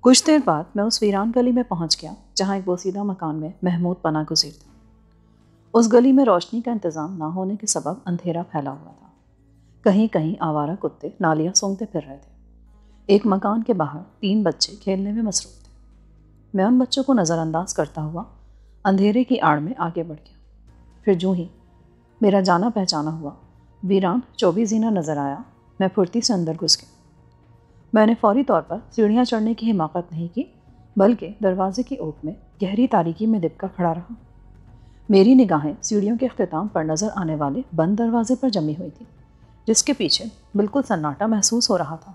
کچھ دیر بعد میں اس ویران گلی میں پہنچ گیا جہاں ایک بوسیدہ مکان میں محمود پناہ گزیر تھا۔ اس گلی میں روشنی کا انتظام نہ ہونے کے سبب اندھیرا پھیلا ہوا تھا۔ کہیں کہیں آوارہ کتے نالیاں سونگتے پھر رہے تھے۔ ایک مکان کے باہر 3 بچے کھیلنے میں مصروف تھے۔ میں ان بچوں کو نظر انداز کرتا ہوا اندھیرے کی آڑ میں آگے بڑھ گیا۔ پھر جو ہی میرا جانا پہچانا ہوا ویران چوبی زینہ نظر آیا، میں پھرتی سے اندر گھس گیا۔ میں نے فوری طور پر سیڑھیاں چڑھنے کی حماقت نہیں کی، بلکہ دروازے کی اوٹ میں گہری تاریکی میں دب کر کھڑا رہا۔ میری نگاہیں سیڑھیوں کے اختتام پر نظر آنے والے بند دروازے پر جمی ہوئی تھی، جس کے پیچھے بالکل سناٹا محسوس ہو رہا تھا۔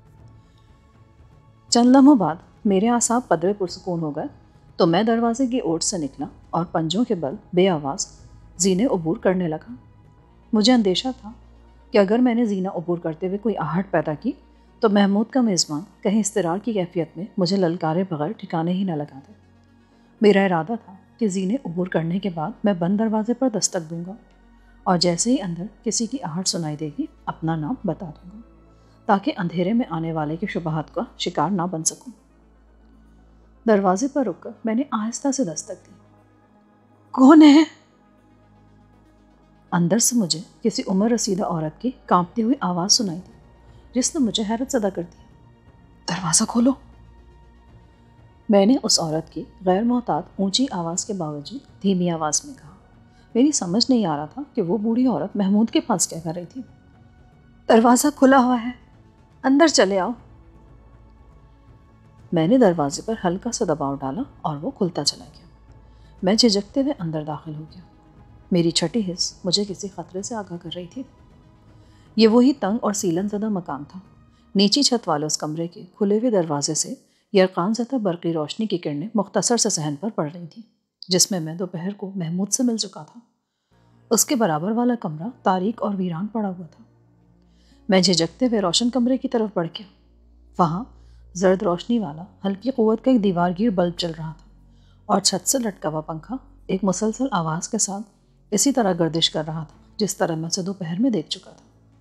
چند لمحوں بعد میرے اعصاب قدرے پرسکون ہو گئے تو میں دروازے کی اوٹ سے نکلا اور پنجوں کے بل بے آواز زینے عبور کرنے لگا۔ مجھے اندیشہ تھا کہ اگر میں نے زینہ عبور کرتے ہوئے کوئی آہٹ پیدا کی تو محمود کا میزبان کہیں اضطرار کی کیفیت میں مجھے للکارے بغیر ٹھکانے ہی نہ لگا دے۔ میرا ارادہ تھا کہ زینے عبور کرنے کے بعد میں بند دروازے پر دستک دوں گا اور جیسے ہی اندر کسی کی آہٹ سنائی دے گی اپنا نام بتا دوں گا تاکہ اندھیرے میں آنے والے کے شبہات کا شکار نہ بن سکوں۔ دروازے پر رک کر میں نے آہستہ سے دستک دی۔ کون ہے؟ اندر سے مجھے کسی عمر رسیدہ عورت کی کانپتی ہوئی آواز سنائی دی، جس نے مجھے حیرت زدہ کر دیا۔ دروازہ کھولو، میں نے اس عورت کی غیر محتاط اونچی آواز کے باوجود دھیمی آواز میں کہا۔ میری سمجھ نہیں آ رہا تھا کہ وہ بوڑھی عورت محمود کے پاس کیا کر رہی تھی۔ دروازہ کھلا ہوا ہے، اندر چلے آؤ۔ میں نے دروازے پر ہلکا سا دباؤ ڈالا اور وہ کھلتا چلا گیا۔ میں جھجکتے ہوئے اندر داخل ہو گیا۔ میری چھٹی حس مجھے کسی خطرے سے آگاہ کر رہی تھی۔ یہ وہی تنگ اور سیلن زدہ مکان تھا۔ نیچی چھت والے اس کمرے کے کھلے ہوئے دروازے سے یرقان زدہ برقی روشنی کی کرنیں مختصر سے صحن پر پڑ رہی تھیں، جس میں دوپہر کو محمود سے مل چکا تھا۔ اس کے برابر والا کمرہ تاریک اور ویران پڑا ہوا تھا۔ میں جھجکتے ہوئے روشن کمرے کی طرف بڑھ گیا۔ وہاں زرد روشنی والا ہلکی قوت کا ایک دیوار گیر بلب چل رہا تھا اور چھت سے لٹکا ہوا پنکھا ایک مسلسل آواز کے ساتھ اسی طرح گردش کر رہا تھا جس طرح میں اسے دوپہر میں دیکھ چکا تھا۔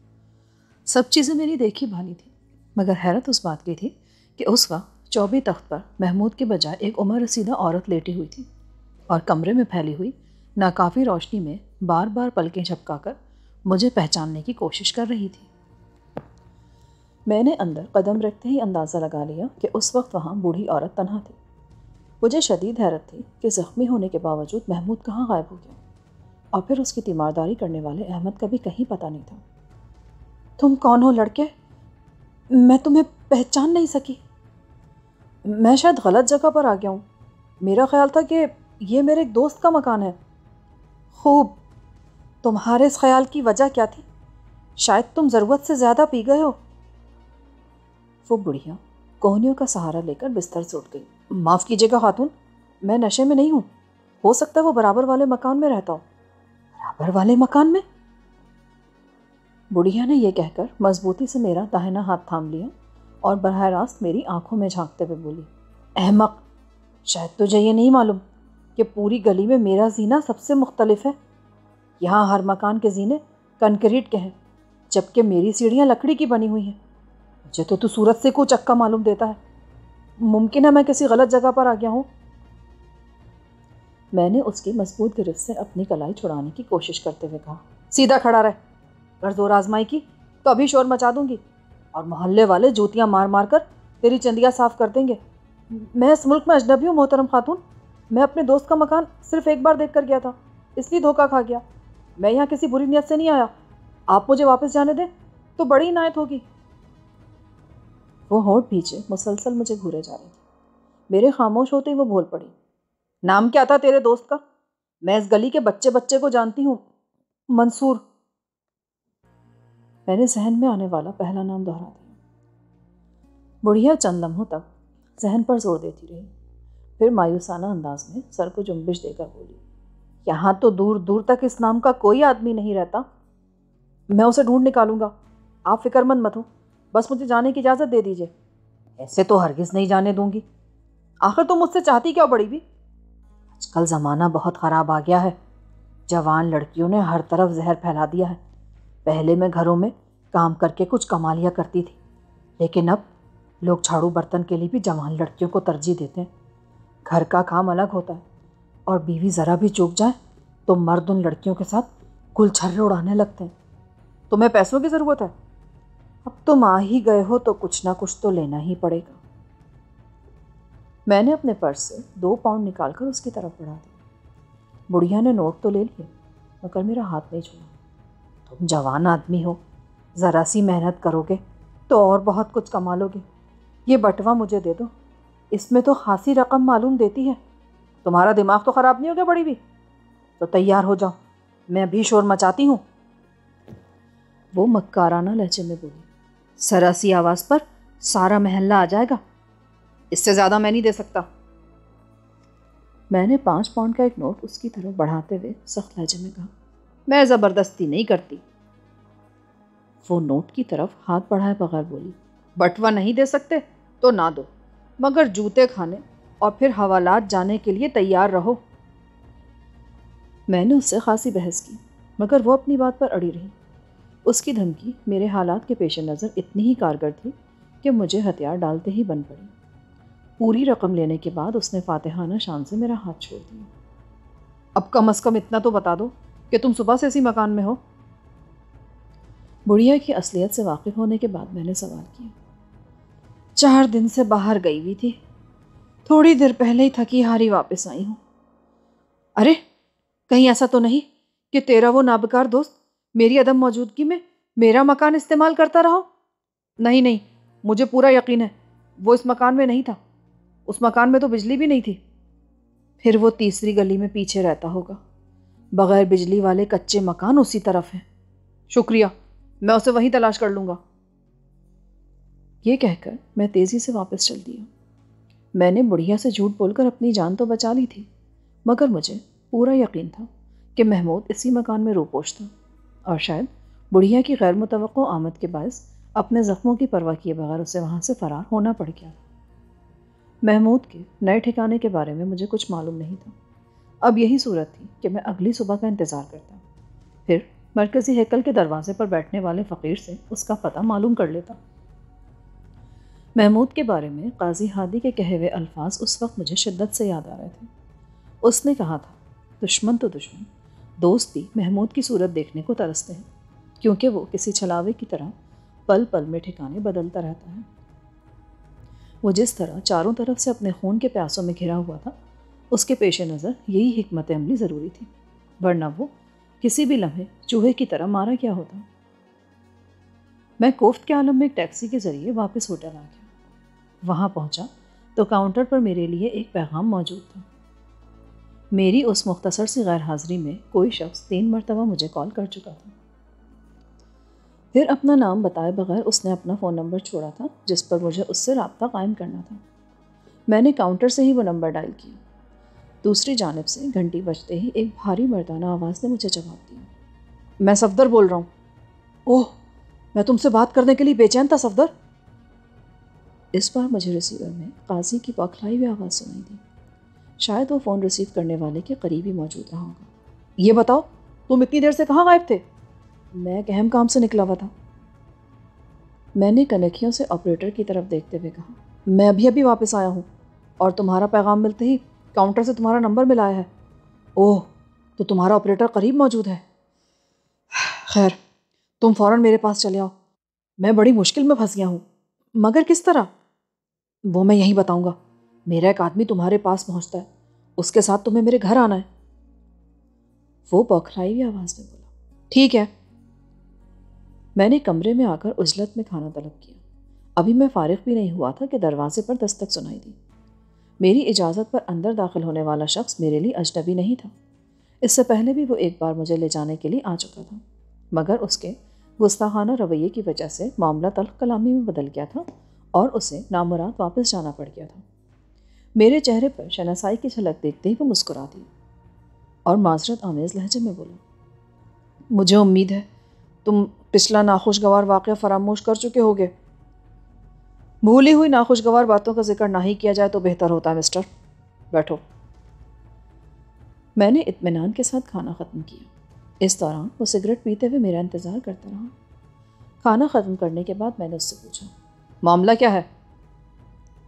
سب چیزیں میری دیکھی بھالی تھی، مگر حیرت اس بات کی تھی کہ اس وقت چوبی تخت پر محمود کے بجائے ایک عمر رسیدہ عورت لیٹی ہوئی تھی اور کمرے میں پھیلی ہوئی ناکافی روشنی میں بار بار پلکیں جھپکا کر مجھے پہچاننے کی کوشش کر رہی تھی۔ میں نے اندر قدم رکھتے ہی اندازہ لگا لیا کہ اس وقت وہاں بوڑھی عورت تنہا تھی۔ مجھے شدید حیرت تھی کہ زخمی ہونے کے باوجود محمود کہاں غائب ہو گیا، اور پھر اس کی تیمارداری کرنے والے احمد کا بھی کہیں پتہ نہیں تھا۔ تم کون ہو لڑکے؟ میں تمہیں پہچان نہیں سکی۔ میں شاید غلط جگہ پر آ گیا ہوں۔ میرا خیال تھا کہ یہ میرے ایک دوست کا مکان ہے۔ خوب، تمہارے اس خیال کی وجہ کیا تھی؟ شاید تم ضرورت سے زیادہ پی گئے ہو۔ وہ بڑھیا کوہنیوں کا سہارا لے کر بستر سے اٹھ گئی۔ معاف کیجیے گا خاتون، میں نشے میں نہیں ہوں۔ ہو سکتا ہے وہ برابر والے مکان میں رہتا ہو۔ برابر والے مکان میں؟ بڑھیا نے یہ کہہ کر مضبوطی سے میرا داہنا ہاتھ تھام لیا اور براہ راست میری آنکھوں میں جھانکتے ہوئے بولی، احمق، شاید تجھے یہ نہیں معلوم کہ پوری گلی میں میرا زینہ سب سے مختلف ہے۔ یہاں ہر مکان کے زینے کنکریٹ کے ہیں، جبکہ میری سیڑھیاں لکڑی کی بنی ہوئی ہیں۔ مجھے تو صورت سے کوئی چکا معلوم دیتا ہے۔ ممکن ہے میں کسی غلط جگہ پر آ گیا ہوں۔ میں نے اس کی مضبوط گرفت سے اپنی کلائی چھڑانے کی کوشش کرتے ہوئے کہا، سیدھا کھڑا رہ، اگر زور آزمائی کی تو ابھی شور مچا دوں گی اور محلے والے جوتیاں مار مار کر تیری چندیاں صاف کر دیں گے۔ میں اس ملک میں اجنبی ہوں محترم خاتون۔ میں اپنے دوست کا مکان صرف ایک بار دیکھ کر گیا تھا، اس لیے دھوکہ کھا گیا۔ میں یہاں کسی بری نیت سے نہیں آیا۔ آپ مجھے واپس جانے دیں تو بڑی عنایت ہوگی۔ وہ ہونٹ بھیجے مسلسل مجھے گھورے جا رہی تھی۔ میرے خاموش ہوتے ہی وہ بول پڑی، نام کیا تھا تیرے دوست کا؟ میں اس گلی کے بچے بچے کو جانتی ہوں، منصور۔ میں نے ذہن میں آنے والا پہلا نام دہرا دیا۔ بڑھیا چند لمحوں تک ذہن پر زور دیتی رہی، پھر مایوسانہ انداز میں سر کو جنبش دے کر بولی، یہاں تو دور دور تک اس نام کا کوئی آدمی نہیں رہتا۔ میں اسے ڈھونڈ نکالوں گا، آپ فکر مند مت ہو، بس مجھے جانے کی اجازت دے دیجیے۔ ایسے تو ہرگز نہیں جانے دوں گی۔ آخر تم مجھ سے چاہتی کیا بڑی بھی؟ آج کل زمانہ بہت خراب آ گیا ہے۔ جوان لڑکیوں نے ہر طرف زہر پھیلا دیا ہے۔ پہلے میں گھروں میں کام کر کے کچھ کما لیا کرتی تھی، لیکن اب لوگ جھاڑو برتن کے لیے بھی جوان لڑکیوں کو ترجیح دیتے ہیں. گھر کا کام الگ ہوتا ہے اور بیوی ذرا بھی چوک جائے تو مرد ان لڑکیوں کے ساتھ گل چھرے اڑانے لگتے ہیں. تمہیں پیسوں کی ضرورت ہے؟ اب تم آ ہی گئے ہو تو کچھ نہ کچھ تو لینا ہی پڑے گا. میں نے اپنے پرس سے 2 پاؤنڈ نکال کر اس کی طرف بڑھا دیا. بڑھیا نے نوٹ تو لے لیے مگر میرا ہاتھ نہیں چھوڑا. تم جوان آدمی ہو، ذرا سی محنت کرو گے تو اور بہت کچھ کما لو گے. یہ بٹوا مجھے دے دو، اس میں تو خاصی رقم معلوم دیتی ہے. تمہارا دماغ تو خراب نہیں ہو گیا بڑی بھی؟ تو تیار ہو جاؤ، میں ابھی شور مچاتی ہوں. وہ مکارانہ لہجے میں بولی. ذرا سی آواز پر سارا محلہ آ جائے گا، اس سے زیادہ میں نہیں دے سکتا. میں نے 5 پاؤنڈ کا ایک نوٹ اس کی طرف بڑھاتے ہوئے سخت لہجے میں کہا. میں زبردستی نہیں کرتی. وہ نوٹ کی طرف ہاتھ بڑھائے بغیر بولی. بٹوا نہیں دے سکتے تو نہ دو، مگر جوتے کھانے اور پھر حوالات جانے کے لیے تیار رہو. میں نے اس سے خاصی بحث کی مگر وہ اپنی بات پر اڑی رہی. اس کی دھمکی میرے حالات کے پیش نظر اتنی ہی کارگر تھی کہ مجھے ہتھیار ڈالتے ہی بن پڑی. پوری رقم لینے کے بعد اس نے فاتحانہ شان سے میرا ہاتھ چھوڑ دیا. اب کم از کم اتنا تو بتا دو کہ تم صبح سے اسی مکان میں ہو. بڑھیا کی اصلیت سے واقف ہونے کے بعد میں نے سوال کیا. 4 دن سے باہر گئی ہوئی تھی، تھوڑی دیر پہلے ہی تھکی ہاری واپس آئی ہوں. ارے کہیں ایسا تو نہیں کہ تیرا وہ نابکار دوست میری عدم موجودگی میں میرا مکان استعمال کرتا رہا؟ نہیں نہیں، مجھے پورا یقین ہے وہ اس مکان میں نہیں تھا. اس مکان میں تو بجلی بھی نہیں تھی. پھر وہ تیسری گلی میں پیچھے رہتا ہوگا. بغیر بجلی والے کچے مکان اسی طرف ہیں. شکریہ، میں اسے وہیں تلاش کر لوں گا. یہ کہہ کر میں تیزی سے واپس چل دیا. میں نے بڑھیا سے جھوٹ بول کر اپنی جان تو بچا لی تھی مگر مجھے پورا یقین تھا کہ محمود اسی مکان میں روپوش تھا اور شاید بڑھیا کی غیر متوقع آمد کے باعث اپنے زخموں کی پرواہ کیے بغیر اسے وہاں سے فرار ہونا پڑ گیا. محمود کے نئے ٹھکانے کے بارے میں مجھے کچھ معلوم نہیں تھا. اب یہی صورت تھی کہ میں اگلی صبح کا انتظار کرتا، پھر مرکزی ہیکل کے دروازے پر بیٹھنے والے فقیر سے اس کا پتہ معلوم کر لیتا. محمود کے بارے میں قاضی ہادی کے کہے ہوئے الفاظ اس وقت مجھے شدت سے یاد آ رہے تھے. اس نے کہا تھا، دشمن تو دشمن، دوست بھی محمود کی صورت دیکھنے کو ترستے ہیں کیونکہ وہ کسی چھلاوے کی طرح پل پل میں ٹھکانے بدلتا رہتا ہے. وہ جس طرح چاروں طرف سے اپنے خون کے پیاسوں میں گھرا ہوا تھا، اس کے پیش نظر یہی حکمت عملی ضروری تھی، ورنہ وہ کسی بھی لمحے چوہے کی طرح مارا کیا ہوتا. میں کوفت کے عالم میں ایک ٹیکسی کے ذریعے واپس ہوٹل آ گیا. وہاں پہنچا تو کاؤنٹر پر میرے لیے ایک پیغام موجود تھا. میری اس مختصر سی غیر حاضری میں کوئی شخص 3 مرتبہ مجھے کال کر چکا تھا. پھر اپنا نام بتائے بغیر اس نے اپنا فون نمبر چھوڑا تھا جس پر مجھے اس سے رابطہ قائم کرنا تھا. میں نے کاؤنٹر سے ہی وہ نمبر ڈائل کیا. دوسری جانب سے گھنٹی بجتے ہی ایک بھاری مردانہ آواز نے مجھے جواب دیا. میں صفدر بول رہا ہوں. اوہ، میں تم سے بات کرنے کے لیے بے چین تھا صفدر. اس بار مجھے ریسیور میں قاضی کی بوکھلائی ہوئی آواز سنائی دی. شاید وہ فون ریسیو کرنے والے کے قریب ہی موجود رہا ہوگا. یہ بتاؤ تم اتنی دیر سے کہاں غائب تھے؟ میں ایک اہم کام سے نکلا ہوا تھا. میں نے کنکھیوں سے آپریٹر کی طرف دیکھتے ہوئے کہا، میں ابھی ابھی واپس آیا ہوں اور تمہارا پیغام ملتے ہی کاؤنٹر سے تمہارا نمبر ملایا ہے. اوہ، تو تمہارا آپریٹر قریب موجود ہے. خیر، تم فوراً میرے پاس چلے آؤ، میں بڑی مشکل میں پھنس گیا ہوں. مگر کس طرح؟ وہ میں یہی بتاؤں گا. میرا ایک آدمی تمہارے پاس پہنچتا ہے، اس کے ساتھ تمہیں میرے گھر آنا ہے. وہ بوکھلائی ہوئی آواز میں بولا. ٹھیک ہے. میں نے کمرے میں آ کر عجلت میں کھانا طلب کیا. ابھی میں فارغ بھی نہیں ہوا تھا کہ دروازے پر دستک سنائی دی. میری اجازت پر اندر داخل ہونے والا شخص میرے لیے اجنبی نہیں تھا. اس سے پہلے بھی وہ ایک بار مجھے لے جانے کے لیے آ چکا تھا مگر اس کے گستاخانہ رویے کی وجہ سے معاملہ تلخ کلامی میں بدل گیا تھا اور اسے نامراد واپس جانا پڑ گیا تھا. میرے چہرے پر شناسائی کی جھلک دیکھتے ہی وہ مسکرا دی اور معذرت آمیز لہجے میں بولا، مجھے امید ہے تم پچھلا ناخوشگوار واقعہ فراموش کر چکے ہوگے. بھولی ہوئی ناخوشگوار باتوں کا ذکر نہ ہی کیا جائے تو بہتر ہوتا ہے. مسٹر، بیٹھو. میں نے اطمینان کے ساتھ کھانا ختم کیا. اس دوران وہ سگریٹ پیتے ہوئے میرا انتظار کرتا رہا. کھانا ختم کرنے کے بعد میں نے اس سے پوچھا، معاملہ کیا ہے؟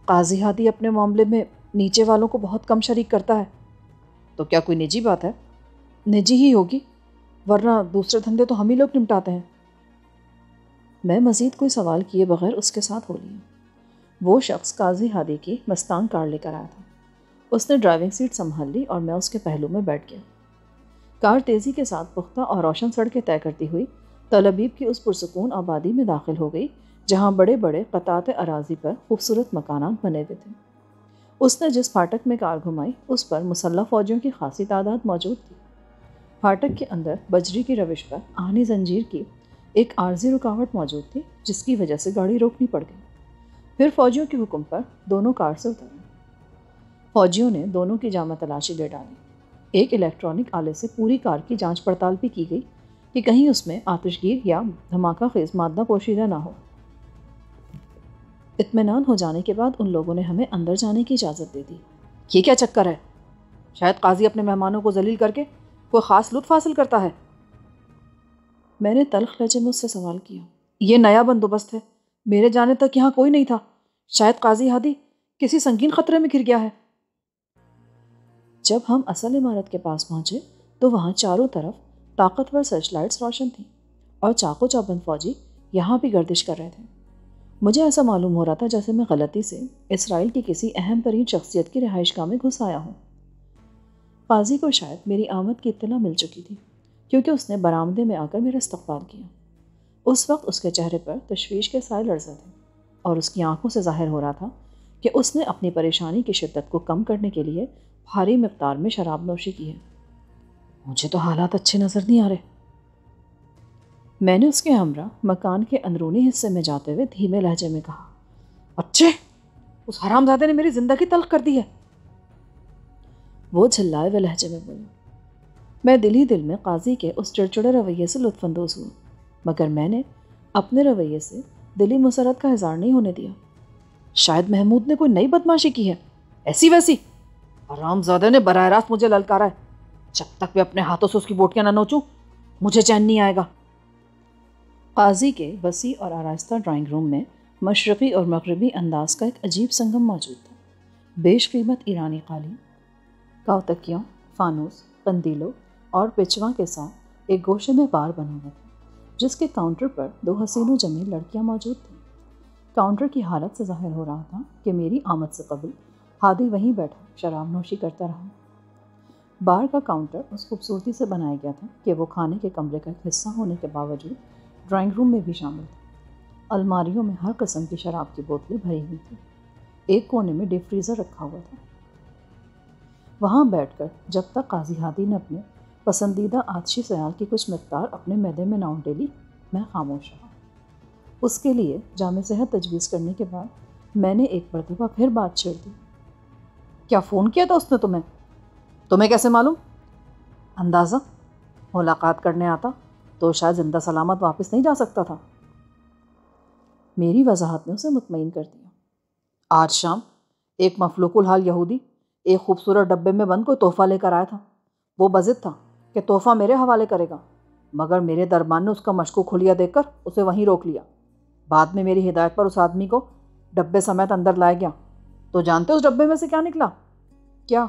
قاضی ہادی اپنے معاملے میں نیچے والوں کو بہت کم شریک کرتا ہے۔ تو کیا کوئی نجی بات ہے؟ نجی ہی ہوگی، ورنہ دوسرے دھندے تو ہم ہی لوگ نمٹاتے ہیں۔ میں مزید کوئی سوال کیے بغیر اس کے ساتھ ہو لیا۔ وہ شخص قاضی ہادی کی مستانگ کار لے کر آیا تھا۔ اس نے ڈرائیونگ سیٹ سنبھال لی اور میں اس کے پہلو میں بیٹھ گیا۔ کار تیزی کے ساتھ پختہ اور روشن سڑکیں طے کرتی ہوئی تل ابیب کی اس پرسکون آبادی میں داخل ہو گئی جہاں بڑے بڑے قطعات اراضی پر خوبصورت مکانات بنے ہوئے تھے۔ اس نے جس پھاٹک میں کار گھمائی اس پر مسلح فوجیوں کی خاصی تعداد موجود تھی۔ پھاٹک کے اندر بجری کی روش پر آہنی زنجیر کی ایک عارضی رکاوٹ موجود تھی جس کی وجہ سے گاڑی روکنی پڑ گئی۔ پھر فوجیوں کے حکم پر دونوں کار سے اترے۔ فوجیوں نے دونوں کی جامع تلاشی لے ڈالی۔ ایک الیکٹرانک آلے سے پوری کار کی جانچ پڑتال بھی کی گئی کہ کہیں اس میں آتش گیر یا دھماکہ خیز مادہ پوشیدہ نہ ہو۔ اطمینان ہو جانے کے بعد ان لوگوں نے ہمیں اندر جانے کی اجازت دے دی۔ یہ کیا چکر ہے؟ شاید قاضی اپنے مہمانوں کو ذلیل کر کے کوئی خاص لطف حاصل کرتا ہے۔ میں نے تلخ لہجے میں اس سے سوال کیا۔ یہ نیا بندوبست ہے، میرے جانے تک یہاں کوئی نہیں تھا، شاید قاضی ہادی کسی سنگین خطرے میں گر گیا ہے۔ جب ہم اصل عمارت کے پاس پہنچے تو وہاں چاروں طرف طاقتور سرچ لائٹس روشن تھیں اور چاقو چوبند فوجی یہاں بھی گردش کر رہے تھے۔ مجھے ایسا معلوم ہو رہا تھا جیسے میں غلطی سے اسرائیل کی کسی اہم ترین شخصیت کی رہائش گاہ میں گھس آیا ہوں۔ قاضی کو شاید میری آمد کی اطلاع مل چکی تھی کیونکہ اس نے برآمدے میں آ کر میرا استقبال کیا۔ اس وقت اس کے چہرے پر تشویش کے سائے لرزے تھے اور اس کی آنکھوں سے ظاہر ہو رہا تھا کہ اس نے اپنی پریشانی کی شدت کو کم کرنے کے لیے بھاری مقدار میں شراب نوشی کی ہے۔ مجھے تو حالات اچھے نظر نہیں آ رہے۔ میں نے اس کے ہمراہ مکان کے اندرونی حصے میں جاتے ہوئے دھیمے لہجے میں کہا، اچھے اس حرام زادے نے میری زندگی تلخ کر دی ہے۔ وہ جھلائے ہوئے لہجے میں بولا۔ میں دل ہی دل میں قاضی کے اس چڑچڑے رویے سے لطف اندوز ہوا، مگر میں نے اپنے رویے سے دلی مسرت کا اظہار نہیں ہونے دیا۔ شاید محمود نے کوئی نئی بدماشی کی ہے، ایسی ویسی۔ حرام زادے نے براہ راست مجھے للکارا ہے، جب تک میں اپنے ہاتھوں سے اس کی بوٹیاں نہ نوچوں مجھے چین نہیں آئے گا۔ قاضی کے وسیع اور آراستہ ڈرائنگ روم میں مشرقی اور مغربی انداز کا ایک عجیب سنگم موجود تھا۔ بیش قیمت ایرانی قالین، کاؤتکیوں، فانوس، قندیلوں اور پچواں کے ساتھ ایک گوشے میں بار بنا ہوا تھا جس کے کاؤنٹر پر 2 حسین و جمیل لڑکیاں موجود تھیں۔ کاؤنٹر کی حالت سے ظاہر ہو رہا تھا کہ میری آمد سے قبل ہادی وہیں بیٹھا شراب نوشی کرتا رہا۔ بار کا کاؤنٹر اس خوبصورتی سے بنایا گیا تھا کہ وہ کھانے کے کمرے کا ایک حصہ ہونے کے باوجود ڈرائنگ روم میں بھی شامل تھا۔ الماریوں میں ہر قسم کی شراب کی بوتلیں بھری ہوئی تھیں۔ ایک کونے میں ڈیپ فریزر رکھا ہوا تھا۔ وہاں بیٹھ کر جب تک قاضی ہادی نے اپنے پسندیدہ آتشی سیال کی کچھ مقدار اپنے معدے میں نہ ڈلی میں خاموش رہا۔ اس کے لیے جامع صحت تجویز کرنے کے بعد میں نے ایک مرتبہ پھر بات چھیڑ دی۔ کیا فون کیا تھا اس نے تمہیں؟ تمہیں کیسے معلوم؟ اندازہ ملاقات کرنے آتا تو شاید زندہ سلامت واپس نہیں جا سکتا تھا۔ میری وضاحت نے اسے مطمئن کر دیا۔ آج شام ایک مفلوق الحال یہودی ایک خوبصورت ڈبے میں بند کوئی تحفہ لے کر آیا تھا۔ وہ بضد تھا کہ تحفہ میرے حوالے کرے گا، مگر میرے دربان نے اس کا مشکوک حلیہ دیکھ کر اسے وہیں روک لیا۔ بعد میں میری ہدایت پر اس آدمی کو ڈبے سمیت اندر لایا گیا۔ تو جانتے اس ڈبے میں سے کیا نکلا؟ کیا؟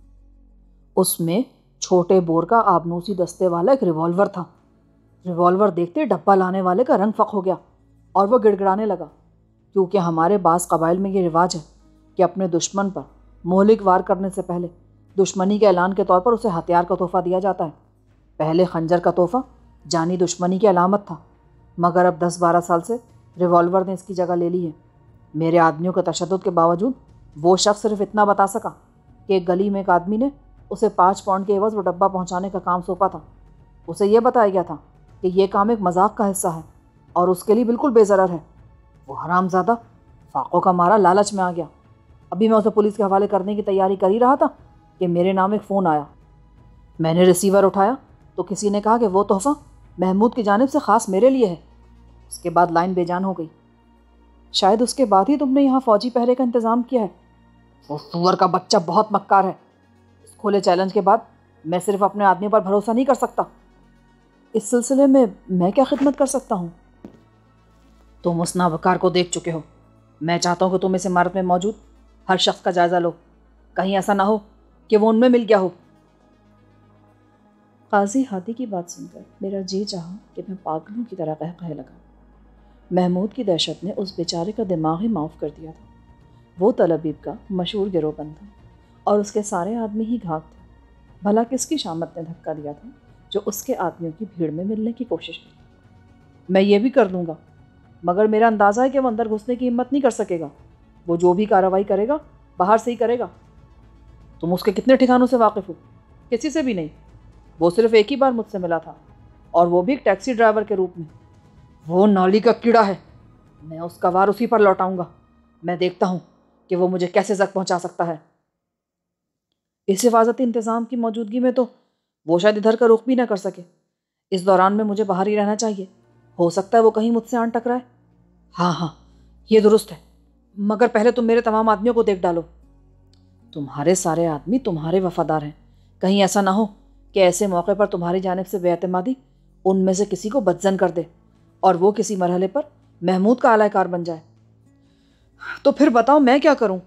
اس میں چھوٹے بور کا آبنوسی دستے والا ایک ریوالور تھا۔ ریوالور دیکھتے ڈبہ لانے والے کا رنگ فق ہو گیا اور وہ گڑ گڑانے لگا، کیونکہ ہمارے بعض قبائل میں یہ رواج ہے کہ اپنے دشمن پر مہلک وار کرنے سے پہلے دشمنی کے اعلان کے طور پر اسے ہتھیار کا تحفہ دیا جاتا ہے۔ پہلے خنجر کا تحفہ جانی دشمنی کی علامت تھا، مگر اب 10-12 سال سے ریوالور نے اس کی جگہ لے لی ہے۔ میرے آدمیوں کے تشدد کے باوجود وہ شخص صرف اتنا بتا سکا کہ ایک گلی میں ایک آدمی نے اسے 5 پاؤنڈ کے عوض وہ ڈبہ پہنچانے کا کام سونپا تھا۔ اسے یہ بتایا گیا تھا کہ یہ کام ایک مذاق کا حصہ ہے اور اس کے لیے بالکل بے ضرر ہے۔ وہ حرام زادہ فاقوں کا مارا لالچ میں آ گیا۔ ابھی میں اسے پولیس کے حوالے کرنے کی تیاری کر ہی رہا تھا کہ میرے نام ایک فون آیا۔ میں نے ریسیور اٹھایا تو کسی نے کہا کہ وہ تحفہ محمود کی جانب سے خاص میرے لیے ہے۔ اس کے بعد لائن بے جان ہو گئی۔ شاید اس کے بعد ہی تم نے یہاں فوجی پہرے کا انتظام کیا ہے۔ وہ سور کا بچہ بہت مکار ہے۔ اس کھلے چیلنج کے بعد میں صرف اپنے آدمی پر بھروسہ نہیں کر سکتا۔ اس سلسلے میں کیا خدمت کر سکتا ہوں؟ تم اس نابکار کو دیکھ چکے ہو۔ میں چاہتا ہوں کہ تم اس عمارت میں موجود ہر شخص کا جائزہ لو، کہیں ایسا نہ ہو کہ وہ ان میں مل گیا ہو۔ قاضی ہادی کی بات سن کر میرا جی چاہا کہ میں پاگلوں کی طرح قہقہے لگا۔ محمود کی دہشت نے اس بیچارے کا دماغ ہی معاف کر دیا تھا۔ وہ طلبیب کا مشہور گروہ بند تھا اور اس کے سارے آدمی ہی گھاگ تھے۔ بھلا کس کی شامت نے دھکا دیا تھا جو اس کے آدمیوں کی بھیڑ میں ملنے کی کوشش کی؟ میں یہ بھی کر دوں گا، مگر میرا اندازہ ہے کہ وہ اندر گھسنے کی ہمت نہیں کر سکے گا۔ وہ جو بھی کارروائی کرے گا باہر سے ہی کرے گا۔ تم اس کے کتنے ٹھکانوں سے واقف ہو؟ کسی سے بھی نہیں۔ وہ صرف ایک ہی بار مجھ سے ملا تھا، اور وہ بھی ایک ٹیکسی ڈرائیور کے روپ میں۔ وہ نالی کا کیڑا ہے، میں اس کا وار اسی پر لوٹاؤں گا۔ میں دیکھتا ہوں کہ وہ مجھے کیسے زخم پہنچا سکتا ہے۔ اس حفاظتی انتظام کی موجودگی میں تو وہ شاید ادھر کا رخ بھی نہ کر سکے۔ اس دوران میں مجھے باہر ہی رہنا چاہیے، ہو سکتا ہے وہ کہیں مجھ سے آن ٹکرائے۔ ہاں یہ درست ہے، مگر پہلے تم میرے تمام آدمیوں کو دیکھ ڈالو۔ تمہارے سارے آدمی تمہارے وفادار ہیں، کہیں ایسا نہ ہو کہ ایسے موقع پر تمہاری جانب سے بے اعتمادی ان میں سے کسی کو بدظن کر دے اور وہ کسی مرحلے پر محمود کا اعلی کار بن جائے۔ تو پھر بتاؤ میں کیا کروں؟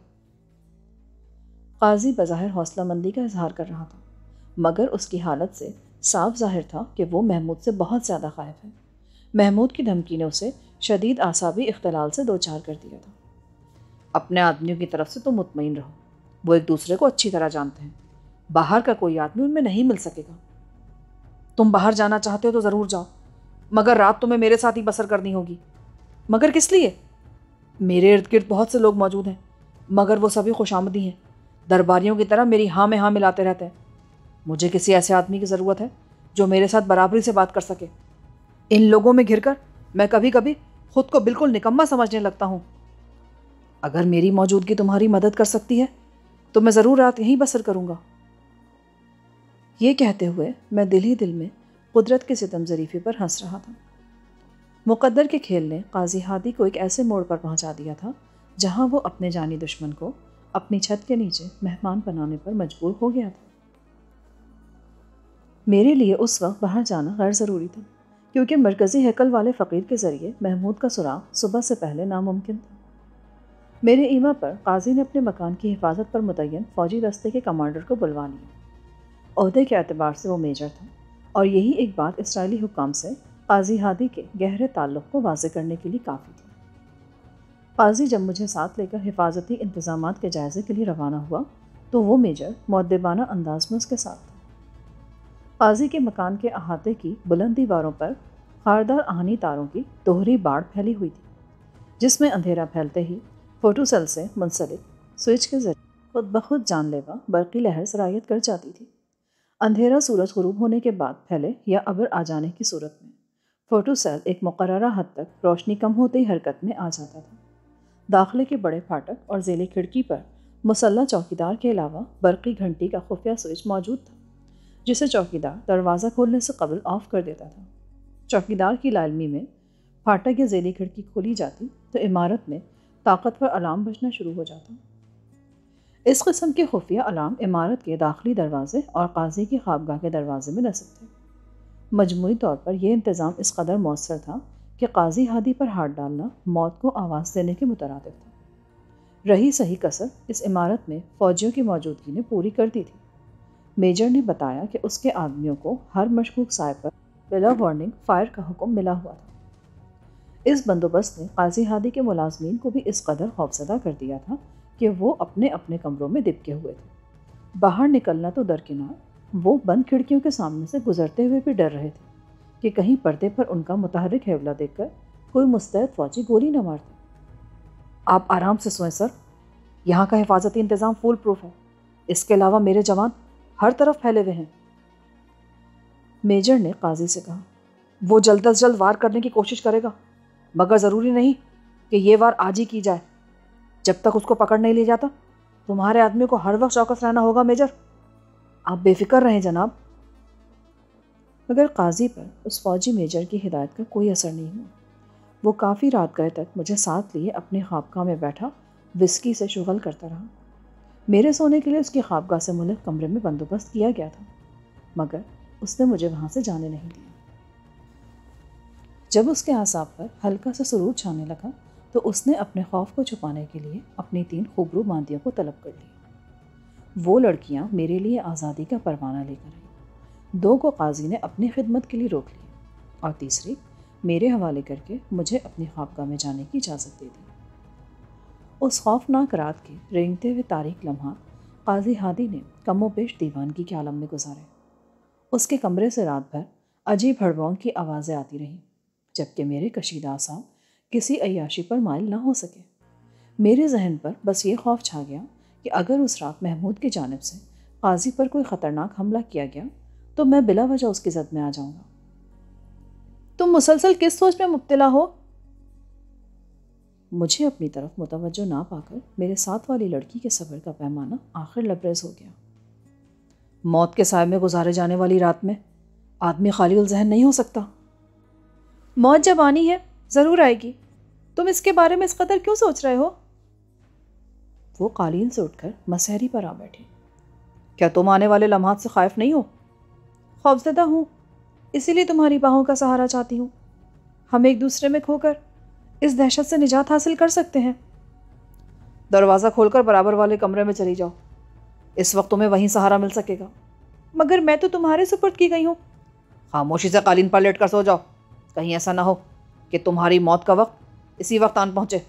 قاضی بظاہر حوصلہ مندی کا اظہار کر رہا تھا، مگر اس کی حالت سے صاف ظاہر تھا کہ وہ محمود سے بہت زیادہ خائف ہے۔ محمود کی دھمکی نے اسے شدید اعصابی اختلال سے دوچار کر دیا تھا۔ اپنے آدمیوں کی طرف سے تم مطمئن رہو، وہ ایک دوسرے کو اچھی طرح جانتے ہیں۔ باہر کا کوئی آدمی ان میں نہیں مل سکے گا۔ تم باہر جانا چاہتے ہو تو ضرور جاؤ، مگر رات تمہیں میرے ساتھ ہی بسر کرنی ہوگی۔ مگر کس لیے؟ میرے ارد گرد بہت سے لوگ موجود ہیں، مگر وہ سبھی خوش آمدی ہیں، درباریوں کی طرح میری ہاں میں ہاں ملاتے رہتے ہیں۔ مجھے کسی ایسے آدمی کی ضرورت ہے جو میرے ساتھ برابری سے بات کر سکے۔ ان لوگوں میں گھر کر میں کبھی کبھی خود کو بالکل نکما سمجھنے لگتا ہوں۔ اگر میری موجودگی تمہاری مدد کر سکتی ہے تو میں ضرور رات یہیں بسر کروں گا۔ یہ کہتے ہوئے میں دل ہی دل میں قدرت کے ستم ظریفی پر ہنس رہا تھا۔ مقدر کے کھیل نے قاضی ہادی کو ایک ایسے موڑ پر پہنچا دیا تھا جہاں وہ اپنے جانی دشمن کو اپنی چھت کے نیچے مہمان بنانے پر مجبور ہو گیا تھا۔ میرے لیے اس وقت باہر جانا غیر ضروری تھا، کیونکہ مرکزی ہیکل والے فقیر کے ذریعے محمود کا سراغ صبح سے پہلے ناممکن تھا۔ میرے ایما پر قاضی نے اپنے مکان کی حفاظت پر متعین فوجی دستے کے کمانڈر کو بلوا لیا۔ عہدے کے اعتبار سے وہ میجر تھا، اور یہی ایک بات اسرائیلی حکام سے قاضی ہادی کے گہرے تعلق کو واضح کرنے کے لیے کافی تھی۔ قاضی جب مجھے ساتھ لے کر حفاظتی انتظامات کے جائزے کے لیے روانہ ہوا تو وہ میجر مؤدبانہ انداز میں اس کے ساتھ تھا۔ قاضی کے مکان کے احاطے کی بلند دیواروں پر خاردار آہنی تاروں کی دوہری باڑ پھیلی ہوئی تھی، جس میں اندھیرا پھیلتے ہی فوٹو سیل سے منسلک سوئچ کے ذریعے خود بخود جان لیوا برقی لہر سرایت کر جاتی تھی۔ اندھیرا سورج غروب ہونے کے بعد پھیلے یا ابر آ جانے کی صورت میں فوٹو سیل ایک مقررہ حد تک روشنی کم ہوتے ہی حرکت میں آ جاتا تھا۔ داخلے کے بڑے پھاٹک اور ذیلی کھڑکی پر مسلح چوکیدار کے علاوہ برقی گھنٹی کا خفیہ سوئچ موجود تھا، جسے چوکیدار دروازہ کھولنے سے قبل آف کر دیتا تھا۔ چوکیدار کی لا علمی میں پھاٹک یا ذیلی کھڑکی کھولی جاتی تو عمارت میں طاقتور الارم بجنا شروع ہو جاتا۔ اس قسم کے خفیہ الارم عمارت کے داخلی دروازے اور قاضی کی خوابگاہ کے دروازے میں نصب تھے۔ مجموعی طور پر یہ انتظام اس قدر مؤثر تھا کہ قاضی ہادی پر ہاتھ ڈالنا موت کو آواز دینے کے مترادف تھا۔ رہی صحیح کسر اس عمارت میں فوجیوں کی موجودگی نے پوری کر دی تھی۔ میجر نے بتایا کہ اس کے آدمیوں کو ہر مشکوک سائے پر بلا وارننگ فائر کا حکم ملا ہوا تھا۔ اس بندوبست نے قاضی ہادی کے ملازمین کو بھی اس قدر خوفزدہ کر دیا تھا کہ وہ اپنے اپنے کمروں میں دبکے ہوئے تھے۔ باہر نکلنا تو درکنار، وہ بند کھڑکیوں کے سامنے سے گزرتے ہوئے بھی ڈر رہے تھے کہ کہیں پردے پر ان کا متحرک حیولہ دیکھ کر کوئی مستعد فوجی گولی نہ مارتے۔ آپ آرام سے سوئیں سر، یہاں کا حفاظتی انتظام فول پروف ہے، اس کے علاوہ میرے جوان ہر طرف پھیلے ہوئے ہیں۔ میجر نے قاضی سے کہا، وہ جلد از جلد وار کرنے کی کوشش کرے گا، مگر ضروری نہیں کہ یہ وار آج ہی کی جائے۔ جب تک اس کو پکڑ نہیں لیا جاتا تمہارے آدمیوں کو ہر وقت چوکس رہنا ہوگا میجر۔ آپ بے فکر رہیں جناب۔ مگر قاضی پر اس فوجی میجر کی ہدایت کا کوئی اثر نہیں ہوا۔ وہ کافی رات گئے تک مجھے ساتھ لیے اپنی خوابگاہ میں بیٹھا وسکی سے شغل کرتا رہا۔ میرے سونے کے لیے اس کی خوابگاہ سے ملک کمرے میں بندوبست کیا گیا تھا، مگر اس نے مجھے وہاں سے جانے نہیں دیا۔ جب اس کے اعصاب پر ہلکا سا سرور چھانے لگا تو اس نے اپنے خوف کو چھپانے کے لیے اپنی 3 خوبرو باندیوں کو طلب کر لی۔ وہ لڑکیاں میرے لیے آزادی کا پروانہ لے کر آئیں۔ 2 کو قاضی نے اپنی خدمت کے لیے روک لیا اور تیسری میرے حوالے کر کے مجھے اپنی خوابگاہ میں جانے کی اجازت دے دی۔ اس خوفناک رات کے رینگتے ہوئے تاریک لمحات قاضی ہادی نے کم و بیش دیوانگی کے عالم میں گزارے۔ اس کے کمرے سے رات بھر عجیب ہڑبڑوں کی آوازیں آتی رہیں، جبکہ میرے کشیدہ اعصاب کسی عیاشی پر مائل نہ ہو سکے۔ میرے ذہن پر بس یہ خوف چھا گیا کہ اگر اس رات محمود کی جانب سے قاضی پر کوئی خطرناک حملہ کیا گیا تو میں بلا وجہ اس کی زد میں آ جاؤں گا۔ تم مسلسل کس سوچ میں مبتلا ہو؟ مجھے اپنی طرف متوجہ نہ پا کر میرے ساتھ والی لڑکی کے صبر کا پیمانہ آخر لبریز ہو گیا۔ موت کے سائے میں گزارے جانے والی رات میں آدمی خالی الذہن نہیں ہو سکتا۔ موت جب آنی ہے ضرور آئے گی، تم اس کے بارے میں اس قدر کیوں سوچ رہے ہو؟ وہ قالین سے اٹھ کر مسحری پر آ بیٹھی۔ کیا تم آنے والے لمحات سے خائف نہیں ہو؟ خوفزدہ ہوں، اسی لیے تمہاری باہوں کا سہارا چاہتی ہوں۔ ہم ایک دوسرے میں کھو کر اس دہشت سے نجات حاصل کر سکتے ہیں۔ دروازہ کھول کر برابر والے کمرے میں چلی جاؤ، اس وقت تمہیں وہیں سہارا مل سکے گا۔ مگر میں تو تمہارے سپرد کی گئی ہوں۔ خاموشی سے قالین پر لیٹ کر سو جاؤ، کہیں ایسا نہ ہو کہ تمہاری موت کا وقت اسی وقت آن پہنچے۔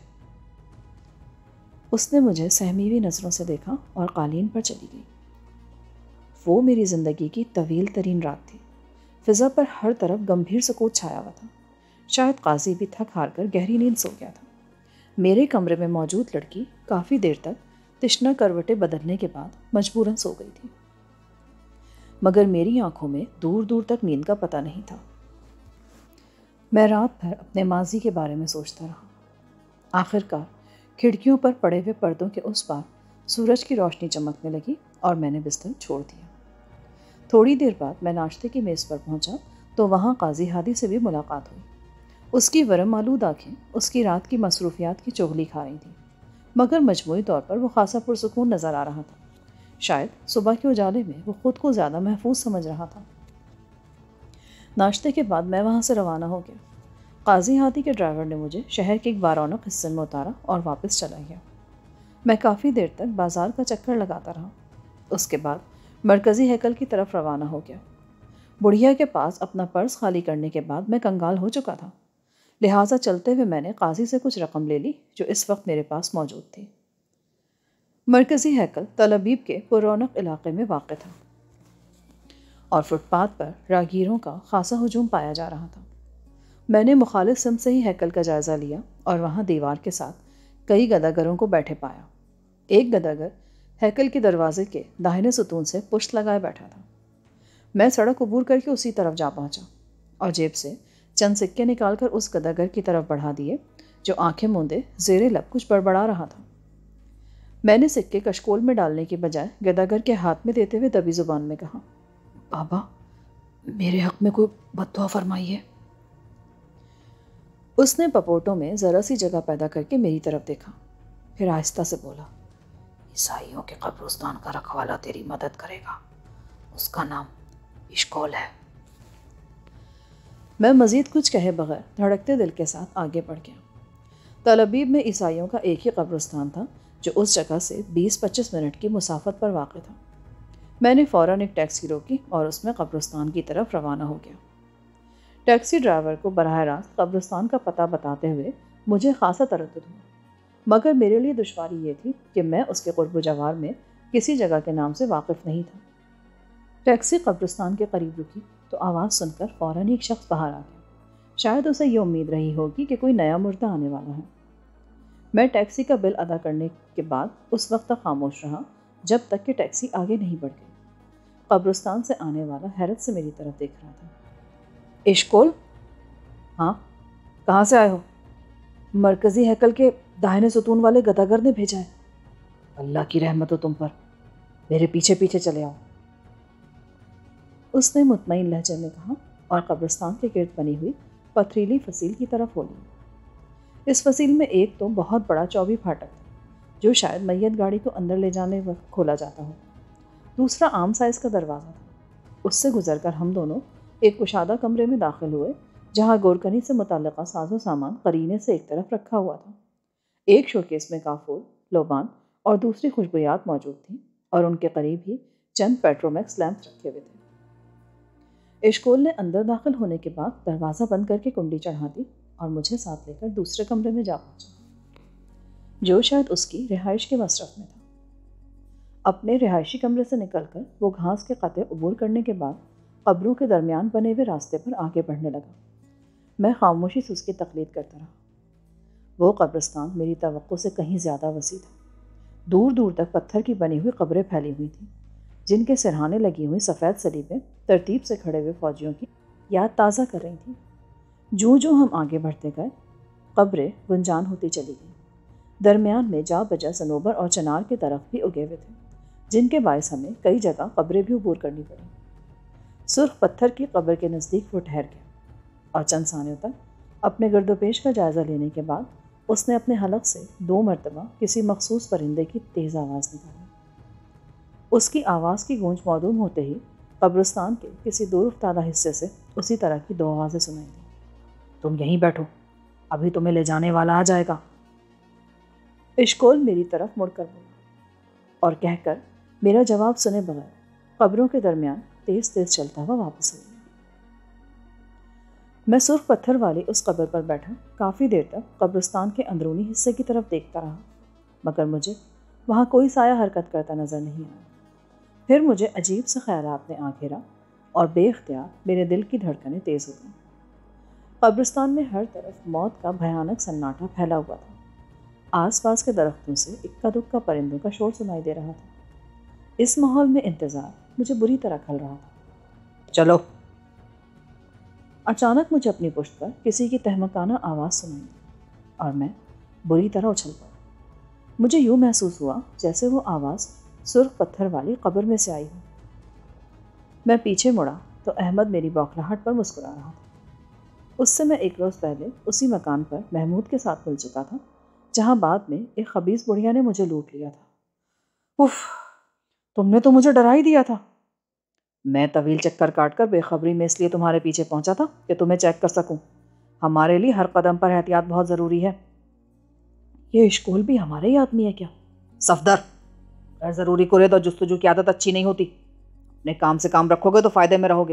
اس نے مجھے سہمی ہوئی نظروں سے دیکھا اور قالین پر چلی گئی۔ وہ میری زندگی کی طویل ترین رات تھی۔ فضا پر ہر طرف گمبھیر سکوت چھایا ہوا تھا۔ شاید قاضی بھی تھک ہار کر گہری نیند سو گیا تھا۔ میرے کمرے میں موجود لڑکی کافی دیر تک تشنہ کروٹیں بدلنے کے بعد مجبوراً سو گئی تھی، مگر میری آنکھوں میں دور دور تک نیند کا پتہ نہیں تھا۔ میں رات بھر اپنے ماضی کے بارے میں سوچتا رہا۔ آخر کار کھڑکیوں پر پڑے ہوئے پردوں کے اس پار سورج کی روشنی چمکنے لگی اور میں نے بستر چھوڑ دیا۔ تھوڑی دیر بعد میں ناشتے کی میز پر پہنچا تو وہاں قاضی ہادی سے بھی ملاقات ہوئی۔ اس کی ورم آلود آنکھیں اس کی رات کی مصروفیات کی چغلی کھا رہی تھیں، مگر مجموعی طور پر وہ خاصا پرسکون نظر آ رہا تھا۔ شاید صبح کے اجالے میں وہ خود کو زیادہ محفوظ سمجھ رہا تھا۔ ناشتے کے بعد میں وہاں سے روانہ ہو گیا۔ قاضی ہادی کے ڈرائیور نے مجھے شہر کے ایک بارونق حصے میں اتارا اور واپس چلا گیا۔ میں کافی دیر تک بازار کا چکر لگاتا رہا۔ اس کے بعد مرکزی ہیکل کی طرف روانہ ہو گیا۔ بڑھیا کے پاس اپنا پرس خالی کرنے کے بعد میں کنگال ہو چکا تھا، لہٰذا چلتے ہوئے میں نے قاضی سے کچھ رقم لے لی جو اس وقت میرے پاس موجود تھی۔ مرکزی ہیکل تل ابیب کے پر رونق علاقے میں واقع تھا اور فٹ پاتھ پر راہگیروں کا خاصا ہجوم پایا جا رہا تھا۔ میں نے مخالف سمت سے ہی ہیکل کا جائزہ لیا اور وہاں دیوار کے ساتھ کئی گداگروں کو بیٹھے پایا۔ ایک گداگر ہیکل کے دروازے کے داہنے ستون سے پشت لگائے بیٹھا تھا۔ میں سڑک عبور کر کے اسی طرف جا پہنچا اور جیب سے چند سکے نکال کر اس گداگر کی طرف بڑھا دیے جو آنکھیں موندے زیر لب کچھ بڑبڑا رہا تھا۔ میں نے سکے کشکول میں ڈالنے کے بجائے گداگر کے ہاتھ میں دیتے ہوئے دبی زبان میں کہا، بابا میرے حق میں کوئی بد دعا فرمائیے۔ اس نے پپوٹوں میں ذرا سی جگہ پیدا کر کے میری طرف دیکھا، پھر آہستہ سے بولا، عیسائیوں کے قبرستان کا رکھوالا تیری مدد کرے گا، اس کا نام اشکول ہے۔ میں مزید کچھ کہے بغیر دھڑکتے دل کے ساتھ آگے بڑھ گیا۔ تل ابیب میں عیسائیوں کا ایک ہی قبرستان تھا جو اس جگہ سے 20-25 منٹ کی مسافت پر واقع تھا۔ میں نے فوراً ایک ٹیکسی روکی اور اس میں قبرستان کی طرف روانہ ہو گیا۔ ٹیکسی ڈرائیور کو براہ راست قبرستان کا پتہ بتاتے ہوئے مجھے خاصا تردد ہوا، مگر میرے لیے دشواری یہ تھی کہ میں اس کے قرب و جوار میں کسی جگہ کے نام سے واقف نہیں تھا۔ ٹیکسی قبرستان کے قریب رکی تو آواز سن کر فوراً ایک شخص باہر آ گیا۔ شاید اسے یہ امید رہی ہوگی کہ کوئی نیا مردہ آنے والا ہے۔ میں ٹیکسی کا بل ادا کرنے کے بعد اس وقت تک خاموش رہا جب تک کہ ٹیکسی آگے نہیں بڑھ گئی۔ قبرستان سے آنے والا حیرت سے میری طرف دیکھ رہا تھا۔ اشکول؟ ہاں، کہاں سے آئے ہو؟ مرکزی ہیکل کے داہنے ستون والے گداگر نے بھیجا ہے۔ اللہ کی رحمت ہو تم پر، میرے پیچھے پیچھے چلے آؤ، اس نے مطمئن لہجے میں کہا اور قبرستان کے گرد بنی ہوئی پتھریلی فصیل کی طرف ہو لی۔ اس فصیل میں ایک تو بہت بڑا چوبی پھاٹک تھا جو شاید میت گاڑی کو اندر لے جانے وقت کھولا جاتا ہو۔ دوسرا عام سائز کا دروازہ تھا۔ اس سے گزر کر ہم دونوں ایک کشادہ کمرے میں داخل ہوئے جہاں گورکنی سے متعلقہ ساز و سامان قرینے سے ایک طرف رکھا ہوا تھا ایک شوکیس میں کافور، لوبان اور دوسری خوشبویات موجود تھیں اور ان کے قریب ہی چند پیٹرومیکس لیمپ رکھے ہوئے تھے۔ اشکول نے اندر داخل ہونے کے بعد دروازہ بند کر کے کنڈی چڑھا دی اور مجھے ساتھ لے کر دوسرے کمرے میں جا پہنچا، جو شاید اس کی رہائش کے مصرف میں تھا۔ اپنے رہائشی کمرے سے نکل کر وہ گھاس کے قطعے عبور کرنے کے بعد قبروں کے درمیان بنے ہوئے راستے پر آگے بڑھنے لگا۔ میں خاموشی سے اس کی تقلید کرتا رہا۔ وہ قبرستان میری توقع سے کہیں زیادہ وسیع تھا۔ دور دور تک پتھر کی بنی ہوئی قبریں پھیلی ہوئی تھیں، جن کے سرہانے لگی ہوئی سفید صلیبیں ترتیب سے کھڑے ہوئے فوجیوں کی یاد تازہ کر رہی تھیں۔ جوں جوں ہم آگے بڑھتے گئے، قبریں گنجان ہوتی چلی گئیں۔ درمیان میں جا بجا صنوبر اور چنار کے درخت بھی اگے ہوئے تھے، جن کے باعث ہمیں کئی جگہ قبریں بھی عبور کرنی پڑیں۔ سرخ پتھر کی قبر کے نزدیک وہ ٹھہر گیا اور چند ثانیوں تک اپنے گرد و پیش کا جائزہ لینے کے بعد اس نے اپنے حلق سے 2 مرتبہ کسی مخصوص پرندے کی تیز آواز نکالی۔ اس کی آواز کی گونج معدوم ہوتے ہی قبرستان کے کسی دور افتادہ حصے سے اسی طرح کی 2 آوازیں سنائی دیں۔ تم یہیں بیٹھو، ابھی تمہیں لے جانے والا آ جائے گا۔ اشکول میری طرف مڑ کر بولا اور کہہ کر میرا جواب سنے بغیر قبروں کے درمیان تیز تیز چلتا ہوا واپس ہو گیا۔ میں سرخ پتھر والی اس قبر پر بیٹھا کافی دیر تک قبرستان کے اندرونی حصے کی طرف دیکھتا رہا، مگر مجھے وہاں کوئی سایہ حرکت کرتا نظر نہیں آیا۔ پھر مجھے عجیب سے خیالات نے آ گھیرا اور بے اختیار میرے دل کی دھڑکنیں تیز ہو گئیں۔ قبرستان میں ہر طرف موت کا بھیانک سناٹا پھیلا ہوا تھا۔ آس پاس کے درختوں سے اکا دکا پرندوں کا شور سنائی دے رہا تھا۔ اس ماحول میں انتظار مجھے بری طرح کھل رہا تھا۔ چلو! اچانک مجھے اپنی پشت پر کسی کی تہمکانہ آواز سنائی دی اور میں بری طرح اچھل پڑا۔ مجھے یوں محسوس ہوا جیسے وہ آواز سرخ پتھر والی قبر میں سے آئی ہو۔ میں پیچھے مڑا تو احمد میری بوکھلاہٹ پر مسکرا رہا تھا۔ اس سے میں 1 روز پہلے اسی مکان پر محمود کے ساتھ مل چکا تھا، جہاں بعد میں ایک خبیث بڑھیا نے مجھے لوٹ لیا تھا۔ اف! تم نے تو مجھے ڈرا ہی دیا تھا۔ میں طویل چکر کاٹ کر بے خبری میں اس لیے تمہارے پیچھے پہنچا تھا کہ تمہیں چیک کر سکوں۔ ہمارے لیے ہر قدم پر احتیاط بہت ضروری ہے۔ یہ اشکول بھی ہمارے ہی آدمی ہے کیا؟ صفدر! غیر ضروری قرید اور جستجو کی عادت اچھی نہیں ہوتی۔ اپنے کام سے کام رکھو گے تو فائدے میں رہو گے۔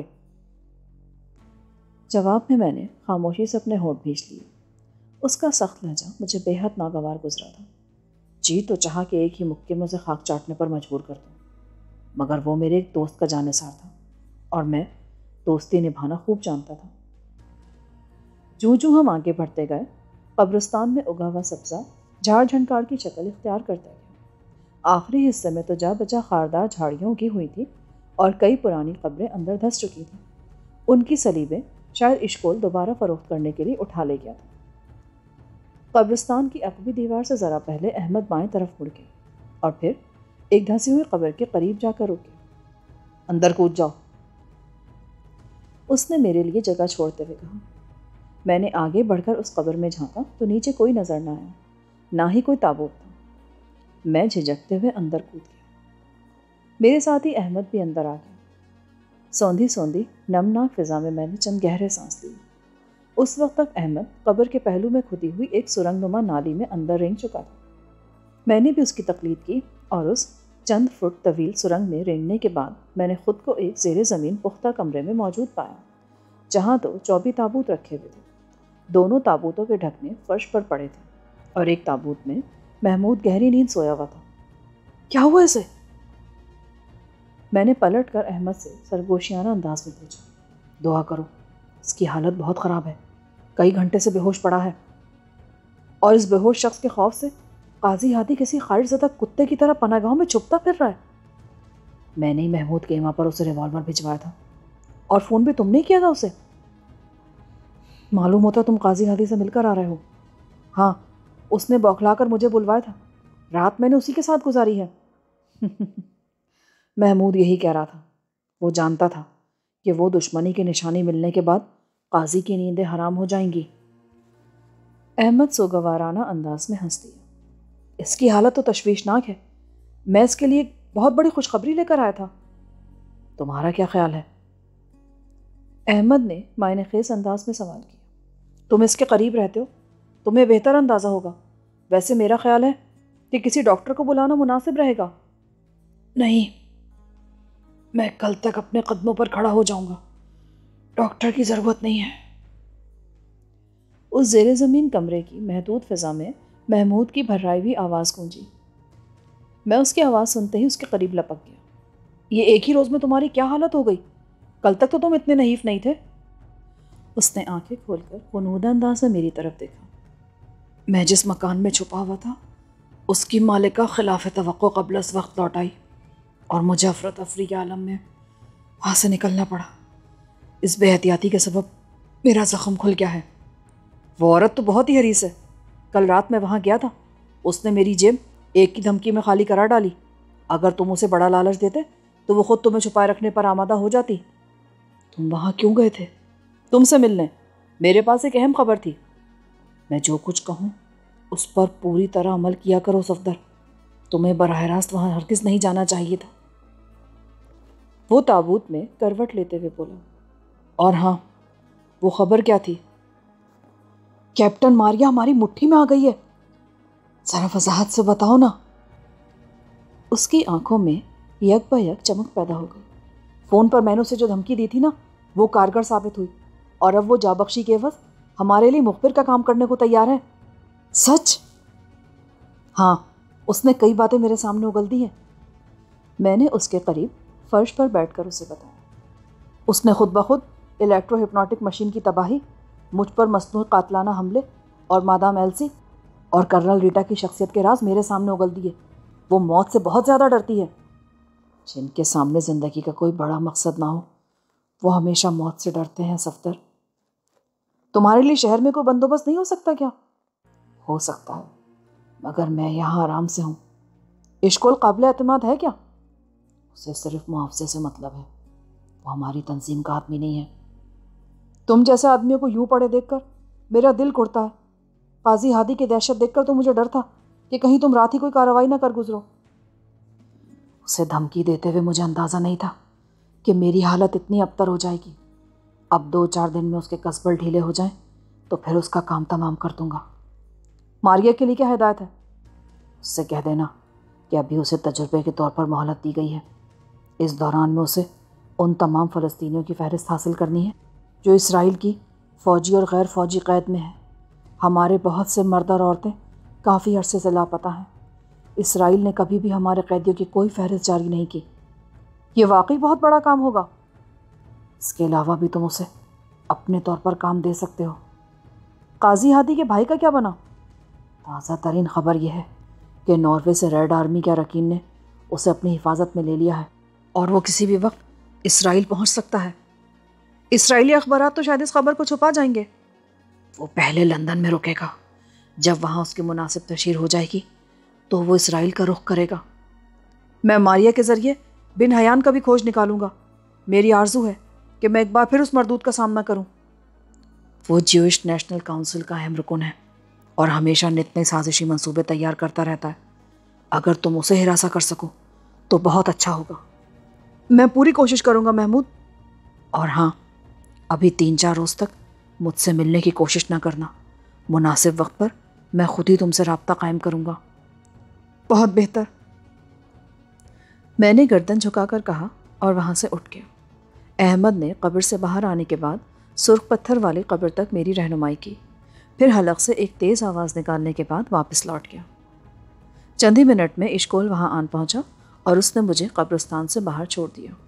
جواب میں نے خاموشی سے اپنے ہونٹ بھینچ لیے۔ اس کا سخت لہجہ مجھے بے حد ناگوار گزرا تھا۔ جی تو چاہا کہ ایک ہی مکے میں اسے خاک چاٹنے پر مجبور کر دوں، مگر وہ میرے ایک دوست کا جانثار تھا اور میں دوستی نبھانا خوب جانتا تھا۔ جوں جوں ہم آگے بڑھتے گئے، قبرستان میں اگا ہوا سبزہ جھاڑ جھنکاڑ کی شکل اختیار کرتا گیا۔ آخری حصے میں تو جا بجا خاردار جھاڑیوں کی ہوئی تھی اور کئی پرانی قبریں اندر دھس چکی تھیں۔ ان کی صلیبیں شاید اشکول دوبارہ فروخت کرنے کے لیے اٹھا لے گیا تھا۔ قبرستان کی عقبی دیوار سے ذرا پہلے احمد بائیں طرف مڑ گیا اور پھر ایک دھسی ہوئی قبر کے قریب جا کر رکے۔ اندر کود جاؤ، اس نے میرے لیے جگہ چھوڑتے ہوئے کہا۔ میں نے آگے بڑھ کر اس قبر میں جھانکا تو نیچے کوئی نظر نہ آیا، نہ ہی کوئی تابوت تھا۔ میں جھجکتے ہوئے اندر کود گیا۔ میرے ساتھ ہی احمد بھی اندر آ گیا۔ سوندھی سوندھی نمناک فضا میں نے چند گہرے سانس لیے۔ اس وقت تک احمد قبر کے پہلو میں کھدی ہوئی ایک سرنگ نما نالی میں اندر رینگ چکا تھا۔ میں نے بھی اس کی تقلید کی اور اس چند فٹ طویل سرنگ میں رینگنے کے بعد میں نے خود کو ایک زیر زمین پختہ کمرے میں موجود پایا، جہاں 2 چوبی تابوت رکھے ہوئے تھے۔ دونوں تابوتوں کے ڈھکنے فرش پر پڑے تھے اور ایک تابوت میں محمود گہری نیند سویا ہوا تھا۔ کیا ہوا اسے؟ میں نے پلٹ کر احمد سے سرگوشیانہ انداز میں پوچھا۔ دعا کرو، اس کی حالت بہت خراب ہے، کئی گھنٹے سے بے ہوش پڑا ہے، اور اس بے ہوش شخص کے خوف سے قاضی ہادی کسی خارج زدہ کتے کی طرح پناہ گاہوں میں چھپتا پھر رہا ہے۔ میں نے محمود کے ایما پر اسے ریوالور بھجوایا تھا، اور فون بھی تم نے کیا تھا اسے؟ معلوم ہوتا تم قاضی ہادی سے مل کر آ رہے ہو۔ ہاں، اس نے بوکھلا کر مجھے بلوایا تھا، رات میں نے اسی کے ساتھ گزاری ہے۔ محمود یہی کہہ رہا تھا۔ وہ جانتا تھا کہ وہ دشمنی کی نشانی ملنے کے بعد قاضی کی نیندیں حرام ہو جائیں گی۔ احمد سوگوارانہ انداز میں ہنس دیا۔ اس کی حالت تو تشویشناک ہے، میں اس کے لیے بہت بڑی خوشخبری لے کر آیا تھا۔ تمہارا کیا خیال ہے؟ احمد نے معنی خیز انداز میں سوال کیا۔ تم اس کے قریب رہتے ہو، تمہیں بہتر اندازہ ہوگا۔ ویسے میرا خیال ہے کہ کسی ڈاکٹر کو بلانا مناسب رہے گا۔ نہیں، میں کل تک اپنے قدموں پر کھڑا ہو جاؤں گا، ڈاکٹر کی ضرورت نہیں ہے۔ اس زیر زمین کمرے کی محدود فضا میں محمود کی بھررائی ہوئی آواز گونجی۔ میں اس کی آواز سنتے ہی اس کے قریب لپک گیا۔ یہ ایک ہی روز میں تمہاری کیا حالت ہو گئی؟ کل تک تو تم اتنے نحیف نہیں تھے۔ اس نے آنکھیں کھول کر غنودہ انداز سے میری طرف دیکھا۔ میں جس مکان میں چھپا ہوا تھا اس کی مالکہ خلاف توقع قبل از وقت لوٹ آئی اور مجھے افراتفری کے عالم میں وہاں سے نکلنا پڑا۔ اس بے احتیاطی کے سبب میرا زخم کھل گیا ہے۔ وہ عورت تو بہت ہی حریص ہے۔ کل رات میں وہاں گیا تھا، اس نے میری جیب ایک کی دھمکی میں خالی کرا ڈالی۔ اگر تم اسے بڑا لالچ دیتے تو وہ خود تمہیں چھپائے رکھنے پر آمادہ ہو جاتی۔ تم وہاں کیوں گئے تھے؟ تم سے ملنے۔ میرے پاس ایک اہم خبر تھی۔ میں جو کچھ کہوں اس پر پوری طرح عمل کیا کرو صفدر، تمہیں براہ راست وہاں ہرگز نہیں جانا چاہیے تھا۔ وہ تابوت میں کروٹ لیتے ہوئے بولا، اور ہاں، وہ خبر کیا تھی؟ کیپٹن ماریا ہماری مٹھی میں آ گئی ہے۔ ذرا وضاحت سے بتاؤ نا۔ اس کی آنکھوں میں یک بہ یک چمک پیدا ہو گئی۔ فون پر میں نے اسے جو دھمکی دی تھی نا، وہ کارگر ثابت ہوئی، اور اب وہ جابخشی کے عوض ہمارے لیے مخبر کا کام کرنے کو تیار ہے۔ سچ؟ ہاں، اس نے کئی باتیں میرے سامنے اگل دی ہیں۔ میں نے اس کے قریب فرش پر بیٹھ کر اسے بتایا۔ اس نے خود بخود الیکٹرو ہپنوٹک مشین کی تباہی، مجھ پر مصنوعی قاتلانہ حملے اور مادام ایلسی اور کرنل ریٹا کی شخصیت کے راز میرے سامنے اگل دیے۔ وہ موت سے بہت زیادہ ڈرتی ہے۔ جن کے سامنے زندگی کا کوئی بڑا مقصد نہ ہو وہ ہمیشہ موت سے ڈرتے ہیں صفدر۔ تمہارے لیے شہر میں کوئی بندوبست نہیں ہو سکتا کیا؟ ہو سکتا ہے، مگر میں یہاں آرام سے ہوں۔ اشکول قابل اعتماد ہے کیا؟ اسے صرف معاوضے سے مطلب ہے، وہ ہماری تنظیم کا آدمی نہیں ہے۔ تم جیسے آدمیوں کو یوں پڑے دیکھ کر میرا دل کڑتا ہے۔ قاضی ہادی کی دہشت دیکھ کر تو مجھے ڈر تھا کہ کہیں تم رات ہی کوئی کارروائی نہ کر گزرو۔ اسے دھمکی دیتے ہوئے مجھے اندازہ نہیں تھا کہ میری حالت اتنی ابتر ہو جائے گی۔ اب 2-4 دن میں اس کے قصبے ڈھیلے ہو جائیں تو پھر اس کا کام تمام کر دوں گا۔ ماریا کے لیے کیا ہدایت ہے؟ اس سے کہہ دینا کہ ابھی اسے تجربے کے طور پر مہلت دی گئی ہے۔ اس دوران میں اسے ان تمام فلسطینیوں کی فہرست حاصل کرنی ہے جو اسرائیل کی فوجی اور غیر فوجی قید میں ہیں۔ ہمارے بہت سے مرد اور عورتیں کافی عرصے سے لاپتہ ہیں۔ اسرائیل نے کبھی بھی ہمارے قیدیوں کی کوئی فہرست جاری نہیں کی۔ یہ واقعی بہت بڑا کام ہوگا۔ اس کے علاوہ بھی تم اسے اپنے طور پر کام دے سکتے ہو۔ قاضی ہادی کے بھائی کا کیا بنا؟ تازہ ترین خبر یہ ہے کہ ناروے سے ریڈ آرمی کے اراکین نے اسے اپنی حفاظت میں لے لیا ہے اور وہ کسی بھی وقت اسرائیل پہنچ سکتا ہے۔ اسرائیلی اخبارات تو شاید اس خبر کو چھپا جائیں گے۔ وہ پہلے لندن میں رکے گا، جب وہاں اس کی مناسب تشہیر ہو جائے گی تو وہ اسرائیل کا رخ کرے گا۔ میں ماریا کے ذریعے بن حیان کا بھی کھوج نکالوں گا۔ میری آرزو ہے کہ میں ایک بار پھر اس مردود کا سامنا کروں۔ وہ جیوش نیشنل کونسل کا اہم رکن ہے اور ہمیشہ نت نئے سازشی منصوبے تیار کرتا رہتا ہے۔ اگر تم اسے ہراساں کر سکو تو بہت اچھا ہوگا۔ میں پوری کوشش کروں گا محمود۔ اور ہاں، ابھی 3-4 روز تک مجھ سے ملنے کی کوشش نہ کرنا۔ مناسب وقت پر میں خود ہی تم سے رابطہ قائم کروں گا۔ بہت بہتر، میں نے گردن جھکا کر کہا اور وہاں سے اٹھ گیا۔ احمد نے قبر سے باہر آنے کے بعد سرخ پتھر والی قبر تک میری رہنمائی کی، پھر حلق سے ایک تیز آواز نکالنے کے بعد واپس لوٹ گیا۔ چند ہی منٹ میں اشکول وہاں آن پہنچا اور اس نے مجھے قبرستان سے باہر چھوڑ دیا۔